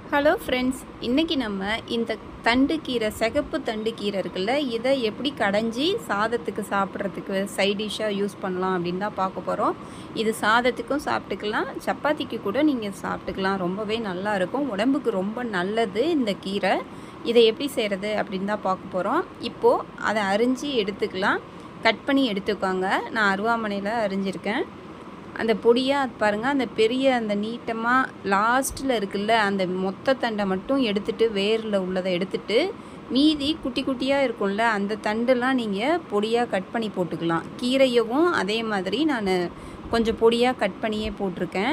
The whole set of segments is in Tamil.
ஹலோ ஃப்ரெண்ட்ஸ், இன்றைக்கி நம்ம இந்த தண்டு கீரை, சிகப்பு தண்டு கீரை இருக்குல்ல, இதை எப்படி கடைஞ்சி சாதத்துக்கு சாப்பிட்றதுக்கு சைட் டிஷ்ஷாக யூஸ் பண்ணலாம் அப்படின்னு தான் பார்க்க போகிறோம். இது சாதத்துக்கும் சாப்பிட்டுக்கலாம், சப்பாத்திக்கு கூட நீங்கள் சாப்பிட்டுக்கலாம். ரொம்பவே நல்லாயிருக்கும், உடம்புக்கு ரொம்ப நல்லது இந்த கீரை. இதை எப்படி செய்கிறது அப்படின்னு தான் பார்க்க போகிறோம். இப்போது அதை அரிஞ்சு எடுத்துக்கலாம். கட் பண்ணி எடுத்துக்கோங்க. நான் அருவாமனையில் அரிஞ்சிருக்கேன். அந்த பொடியாக பாருங்கள், அந்த பெரிய அந்த நீட்டமாக லாஸ்ட்டில் இருக்குல்ல, அந்த மொத்த தண்டை மட்டும் எடுத்துகிட்டு, வேரில் உள்ளதை எடுத்துகிட்டு, மீதி குட்டி குட்டியாக இருக்கும்ல, அந்த தண்டெல்லாம் நீங்கள் பொடியாக கட் பண்ணி போட்டுக்கலாம். கீரையவும் அதே மாதிரி நான் கொஞ்சம் பொடியாக கட் பண்ணியே போட்டிருக்கேன்.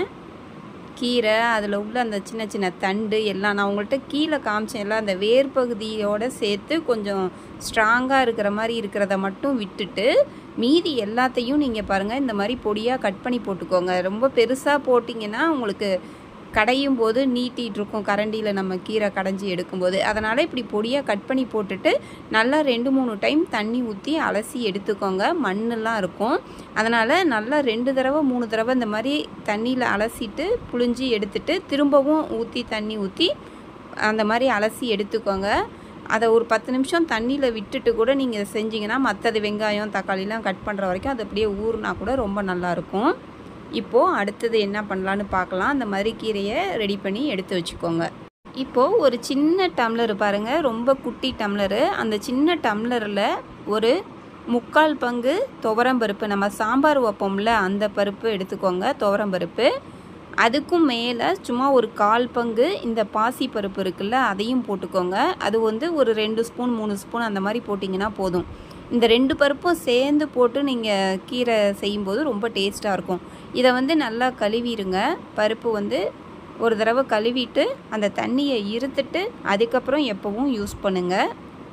கீரை, அதில் உள்ள அந்த சின்ன சின்ன தண்டு எல்லாம் நான் உங்கள்கிட்ட கீழே காமிச்சேன்ல, அந்த வேர் பகுதியோடு சேர்த்து கொஞ்சம் ஸ்ட்ராங்காக இருக்கிற மாதிரி இருக்கிறத மட்டும் விட்டுட்டு, மீதி எல்லாத்தையும் நீங்கள் பாருங்கள் இந்த மாதிரி பொடியாக கட் பண்ணி போட்டுக்கோங்க. ரொம்ப பெருசாக போட்டிங்கன்னா உங்களுக்கு கடையும் போது நீட்டிகிட்டு இருக்கும், கரண்டியில் நம்ம கீரை கடைஞ்சி எடுக்கும்போது. அதனால் இப்படி பொடியாக கட் பண்ணி போட்டுட்டு நல்லா 2-3 டைம் தண்ணி ஊற்றி அலசி எடுத்துக்கோங்க. மண்ணெல்லாம் இருக்கும், அதனால் நல்லா 2 தடவை 3 தடவை இந்த மாதிரி தண்ணியில் அலசிட்டு புழிஞ்சி எடுத்துட்டு திரும்பவும் தண்ணி ஊற்றி அந்த மாதிரி அலசி எடுத்துக்கோங்க. அதை ஒரு 10 நிமிஷம் தண்ணியில் விட்டுட்டு கூட நீங்கள் செஞ்சிங்கன்னா, மற்றது வெங்காயம் தக்காளிலாம் கட் பண்ணுற வரைக்கும் அது அப்படியே ஊறுனா கூட ரொம்ப நல்லாயிருக்கும். இப்போது அடுத்தது என்ன பண்ணலான்னு பார்க்கலாம். அந்த மாதிரி கீரையை ரெடி பண்ணி எடுத்து வச்சுக்கோங்க. இப்போது ஒரு சின்ன டம்ளர் பாருங்கள், ரொம்ப குட்டி டம்ளரு. அந்த சின்ன டம்ளரில் ஒரு 3/4 பங்கு துவரம்பருப்பு, நம்ம சாம்பார் வைப்போம்ல அந்த பருப்பு எடுத்துக்கோங்க, துவரம்பருப்பு. அதுக்கும் மேலே சும்மா ஒரு 1/4 பங்கு இந்த பாசி பருப்பு இருக்குல்ல, அதையும் போட்டுக்கோங்க. அது ஒரு 2 ஸ்பூன் 3 ஸ்பூன் அந்த மாதிரி போட்டிங்கன்னா போதும். இந்த 2 பருப்பும் சேர்ந்து போட்டு நீங்கள் கீரை செய்யும்போது ரொம்ப டேஸ்ட்டாக இருக்கும். இதை நல்லா கழுவிடுங்க. பருப்பு ஒரு தடவை கழுவிட்டு அந்த தண்ணியை இருத்துட்டு அதுக்கப்புறம் எப்போவும் யூஸ் பண்ணுங்கள்.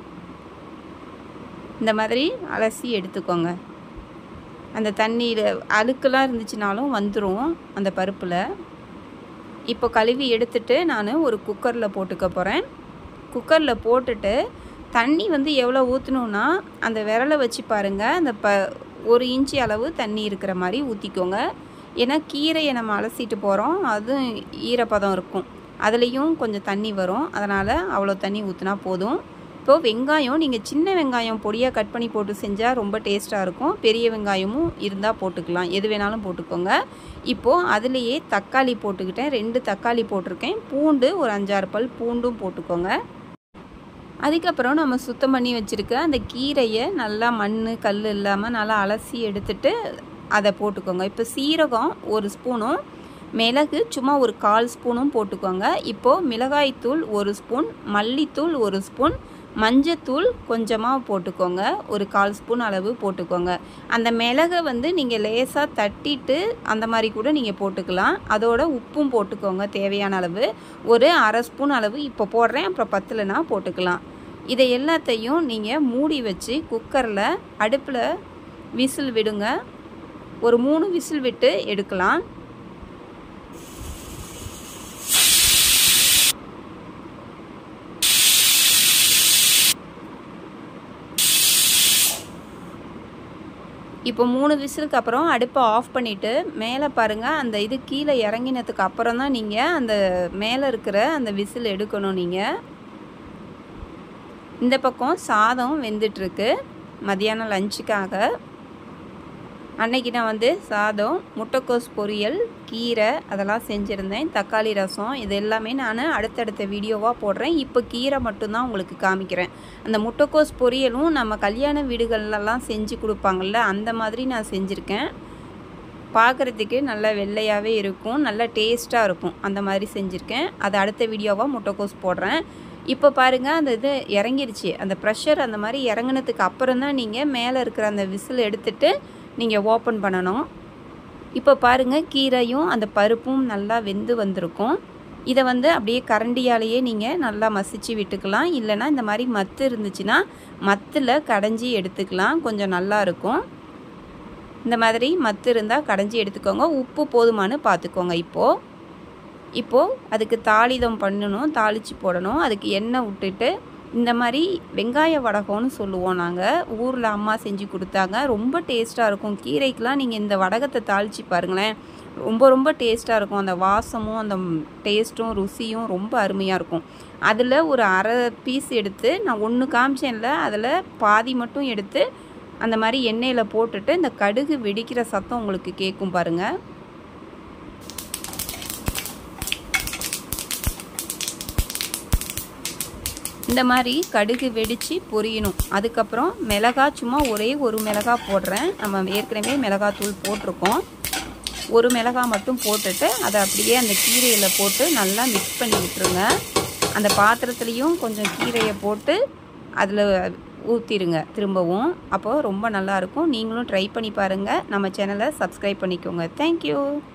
இந்த மாதிரி அலசி எடுத்துக்கோங்க. அந்த தண்ணியில் அழுக்கெல்லாம் இருந்துச்சுனாலும் வந்துடும் அந்த பருப்பில். இப்போ கழுவி எடுத்துட்டு நான் ஒரு குக்கரில் போட்டுக்க போகிறேன். குக்கரில் போட்டுட்டு தண்ணி எவ்வளோ ஊற்றணுன்னா, அந்த விரலை வச்சு பாருங்கள், அந்த 1 இன்ச்சு அளவு தண்ணி இருக்கிற மாதிரி ஊற்றிக்கோங்க. ஏன்னா கீரையை நம்ம அலசிட்டு போகிறோம், அதுவும் ஈரப்பதம் இருக்கும், அதுலேயும் கொஞ்சம் தண்ணி வரும். அதனால் அவ்வளோ தண்ணி ஊற்றினா போதும். இப்போது வெங்காயம், நீங்கள் சின்ன வெங்காயம் பொடியாக கட் பண்ணி போட்டு செஞ்சால் ரொம்ப டேஸ்ட்டாக இருக்கும். பெரிய வெங்காயமும் இருந்தால் போட்டுக்கலாம், எது வேணாலும் போட்டுக்கோங்க. இப்போது அதுலேயே தக்காளி போட்டுக்கிட்டேன், 2 தக்காளி போட்டிருக்கேன். பூண்டு ஒரு 5-6 பல் பூண்டும் போட்டுக்கோங்க. அதுக்கப்புறம் நம்ம சுத்தம் பண்ணி வச்சுருக்க அந்த கீரையை நல்லா மண் கல் இல்லாமல் நல்லா அலசி எடுத்துட்டு அதை போட்டுக்கோங்க. இப்போ சீரகம் 1 ஸ்பூனும் மிளகு சும்மா ஒரு 1/4 ஸ்பூனும் போட்டுக்கோங்க. இப்போது மிளகாய்த்தூள் 1 ஸ்பூன், மல்லித்தூள் 1 ஸ்பூன், மஞ்சத்தூள் கொஞ்சமாக போட்டுக்கோங்க, ஒரு 1/4 ஸ்பூன் அளவு போட்டுக்கோங்க. அந்த மிளகை நீங்கள் லேசாக தட்டிட்டு அந்த மாதிரி கூட நீங்கள் போட்டுக்கலாம். அதோட உப்பும் போட்டுக்கோங்க தேவையான அளவு, ஒரு 1/2 ஸ்பூன் அளவு இப்போ போடுறேன், அப்புறம் பத்தலைனா போட்டுக்கலாம். இதை எல்லாத்தையும் நீங்கள் மூடி வச்சு குக்கரில் அடுப்பில் விசில் விடுங்க. ஒரு 3 விசில் விட்டு எடுக்கலாம். இப்போ 3 விசிலுக்கு அப்புறம் அடுப்பை ஆஃப் பண்ணிவிட்டு மேலே பாருங்கள், அந்த இது கீழே இறங்கினதுக்கு அப்புறம் தான் நீங்கள் அந்த மேலே இருக்கிற அந்த விசில் எடுக்கணும். நீங்கள் இந்த பக்கம் சாதம் வெந்துட்டுருக்கு மதியானம் லஞ்சுக்காக. அன்னைக்கு நான் சாதம், முட்டைக்கோஸ் பொரியல், கீரை அதெல்லாம் செஞ்சுருந்தேன், தக்காளி ரசம், இது எல்லாமே நான் அடுத்தடுத்த வீடியோவாக போடுறேன். இப்போ கீரை மட்டும்தான் உங்களுக்கு காமிக்கிறேன். அந்த முட்டைக்கோஸ் பொரியலும் நம்ம கல்யாண வீடுகள்லாம் செஞ்சு கொடுப்பாங்கள்ல, அந்த மாதிரி நான் செஞ்சுருக்கேன். பார்க்குறதுக்கு நல்லா வெள்ளையாகவே இருக்கும், நல்லா டேஸ்ட்டாக இருக்கும். அந்த மாதிரி செஞ்சுருக்கேன். அது அடுத்த வீடியோவாக முட்டைக்கோஸ் போடுறேன். இப்போ பாருங்கள், அந்த இது இறங்கிருச்சு, அந்த ப்ரெஷர் அந்த மாதிரி இறங்கினதுக்கு அப்புறம் தான் நீங்கள் மேலே இருக்கிற அந்த விசில் எடுத்துகிட்டு நீங்கள் ஓப்பன் பண்ணணும். இப்போ பாருங்கள், கீரையும் அந்த பருப்பும் நல்லா வெந்து வந்திருக்கும். இதை அப்படியே கரண்டியாலேயே நீங்கள் நல்லா மசிச்சு விட்டுக்கலாம். இல்லைனா இந்த மாதிரி மத்து இருந்துச்சுன்னா மத்தில் கடைஞ்சி எடுத்துக்கலாம், கொஞ்சம் நல்லாயிருக்கும். இந்த மாதிரி மத்து இருந்தால் கடைஞ்சி எடுத்துக்கோங்க. உப்பு போதுமானு பார்த்துக்கோங்க. இப்போது அதுக்கு தாளிதம் பண்ணணும், தாளித்து போடணும். அதுக்கு எண்ணெய் விட்டுட்டு இந்த மாதிரி வெங்காய வடகம்னு சொல்லுவோம் நாங்கள், ஊரில் அம்மா செஞ்சு கொடுத்தாங்க, ரொம்ப டேஸ்ட்டாக இருக்கும். கீரைக்கெலாம் நீங்கள் இந்த வடகத்தை தாளித்து பாருங்களேன், ரொம்ப ரொம்ப டேஸ்ட்டாக இருக்கும். அந்த வாசமும் அந்த டேஸ்ட்டும் ருசியும் ரொம்ப அருமையாக இருக்கும். அதில் ஒரு அரை பீஸ் எடுத்து நான் 1 காமிச்சேன்ல, அதில் பாதி மட்டும் எடுத்து அந்த மாதிரி எண்ணெயில் போட்டுட்டு இந்த கடுகு வெடிக்கிற சத்தம் உங்களுக்கு கேட்கும் பாருங்கள். இந்த மாதிரி கடுகு வெடித்து பொரியணும். அதுக்கப்புறம் மிளகாய் சும்மா ஒரே ஒரு மிளகாய் போடுறேன். நம்ம ஏற்கனவே மிளகாத்தூள் போட்டிருக்கோம். ஒரு மிளகாய் மட்டும் போட்டுட்டு அதை அப்படியே அந்த கீரையில் போட்டு நல்லா மிக்ஸ் பண்ணி விட்டுருங்க. அந்த பாத்திரத்துலேயும் கொஞ்சம் கீரையை போட்டு அதில் ஊற்றிடுங்க திரும்பவும். அப்போது ரொம்ப நல்லாயிருக்கும். நீங்களும் ட்ரை பண்ணி பாருங்கள். நம்ம சேனலை சப்ஸ்கிரைப் பண்ணிக்கோங்க. தேங்க்யூ.